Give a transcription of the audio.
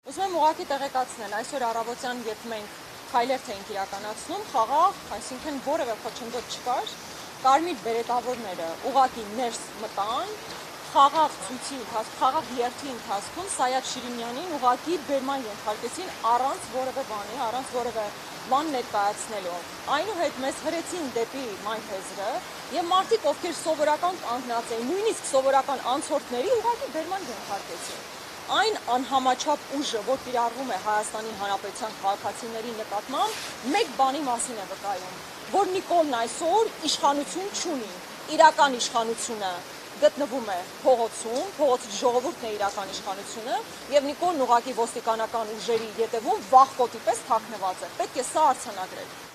Ուզում եմ ուղղակի տեղեկացնել, այսօր առավոտյան, երբ մենք քայլերթ էինք իրականացնում, խաղաղ, այսինքն որևէ խոչընդոտ չկար, կարմիր բերետավորները ուղղակի ներս մտան, խաղաղ ցույցի ընթացքում, խաղաղ երթի ընթացքում Սայաթ Շիրինյանին ուղղակի բերման ենթարկեցին առանց որևէ բանի, առանց որևէ բան ներկայացնելու։ Այնուհետ մեզ հրեցին դեպի Մայթեզրը եւ մարդիկ, ովքեր սովորական կանգնած էին, նույնիսկ սովորական անցորդների ուղղակի բերման ենթարկեցին։ Այն անհամաչափ ուժը, որ կիրառվում է Հայաստանի Հանրապետության քաղաքացիների նկատմամբ, մեկ բանի մասին է վկայում, որ Նիկոլն այսօր իշխանություն չունի, իրական իշխանությունը գտնվում է փողոցում, փողոցի ժողովուրդն է իրական իշխանությունը, եւ Նիկոլն ուղղակի ոստիկանական ուժերի ետևում վախկոտի պես թաքնված է։ Պետք է սա արձանագրել։